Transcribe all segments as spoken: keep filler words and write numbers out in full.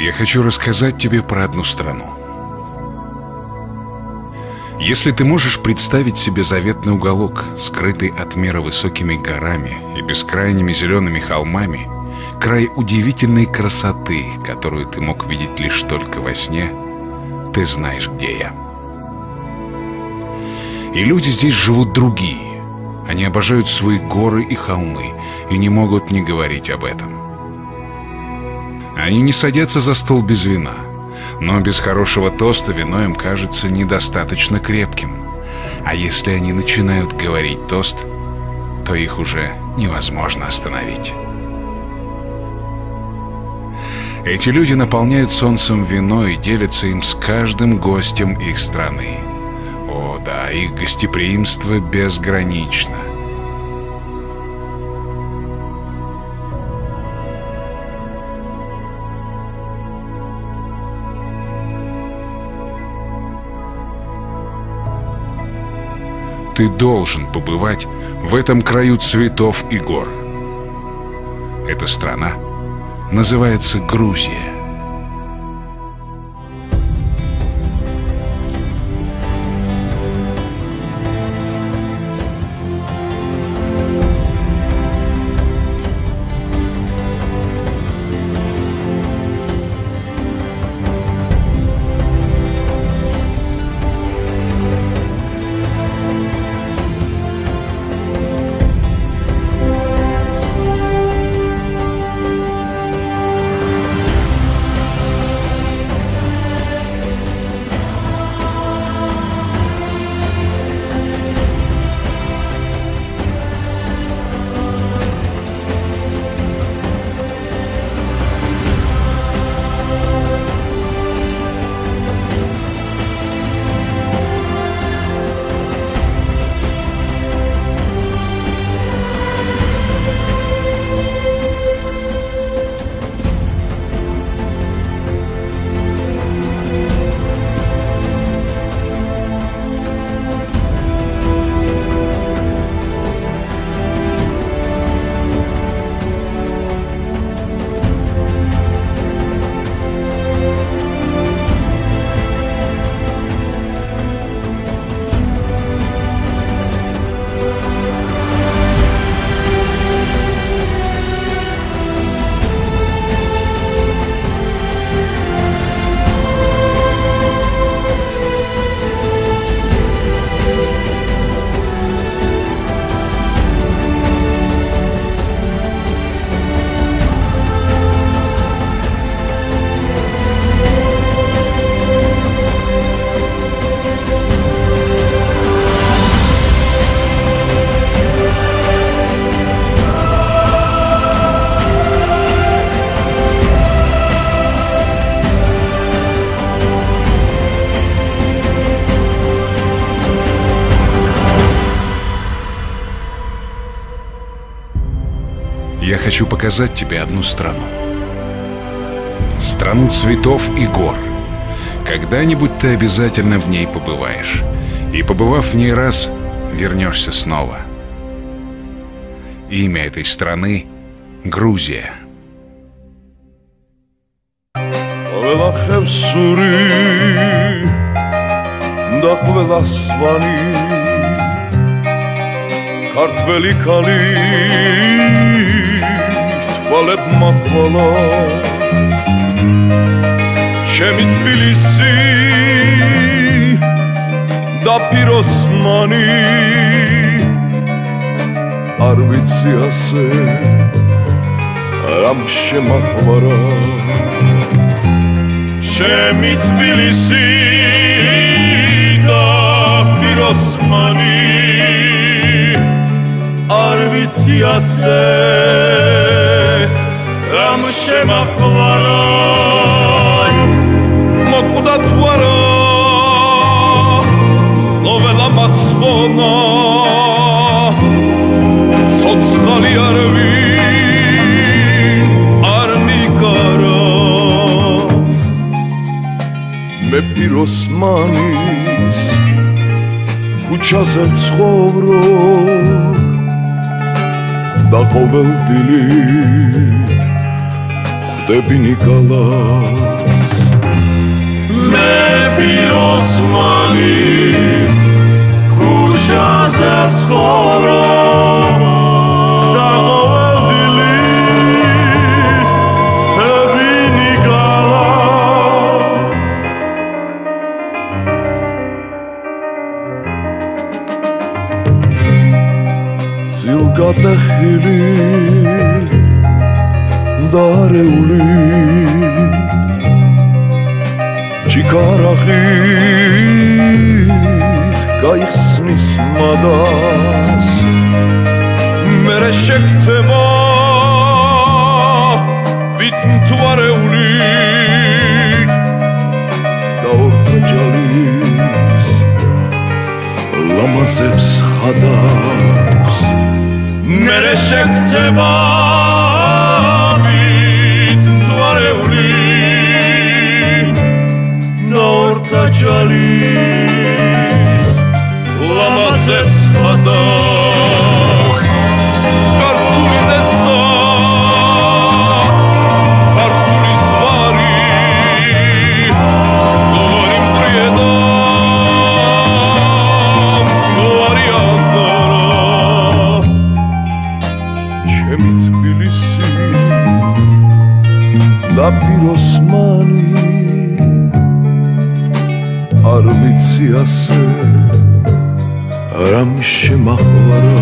Я хочу рассказать тебе про одну страну. Если ты можешь представить себе заветный уголок, скрытый от мира высокими горами и бескрайними зелеными холмами, край удивительной красоты, которую ты мог видеть лишь только во сне, ты знаешь, где я. И люди здесь живут другие. Они обожают свои горы и холмы и не могут не говорить об этом. Они не садятся за стол без вина, но без хорошего тоста вино им кажется недостаточно крепким. А если они начинают говорить тост, то их уже невозможно остановить. Эти люди наполняют солнцем вино и делятся им с каждым гостем их страны. О, да, их гостеприимство безгранично. Ты должен побывать в этом краю цветов и гор. Эта страна называется Грузия. Я хочу показать тебе одну страну. Страну цветов и гор. Когда-нибудь ты обязательно в ней побываешь. И, побывав в ней раз, вернешься снова. Имя этой страны — Грузия. Valeb makvala Shemi Tbilisi Da pirosmani Ar vitsi ase Ram shemakhvara Shemi Tbilisi Da pirosmani Ar vitsi ase Ram shemakhvara Mokuda tvara Lovela matskona Sotskhali arvi Ar mikara Me pirosmanis Kuchaze vtsxovro Da khovel dilit Ხდები ნიკალა მე პიროსმანი ქუჩაზე ვცხოვრობ და ყოველდილი თებინი გალა ზილგატეხილი დარეული ჩიქარახით გაიხსნის მადას მერე შეგთება ვით მთვარეული და ორთაჯალის ლამაზებს ხადავს მერე შეგთება Ջալիս լամասებს խատავს Կարդուլի զեցա Կարդուլի սվարի Գովարի մուրիեդամ Գովարի անդարա Չեմի թբիլիսի Դա պիրոսմանի არ ვიცი ასე რამ შემახვარა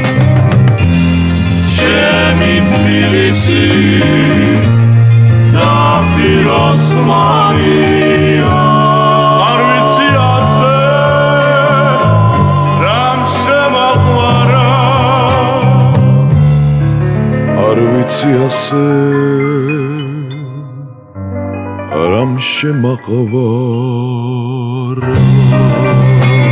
ჩემი თბილისი და პიროსმანია არ ვიცი ასე რამ შემახვარა არ ვიცი ასე რამ შემახვარა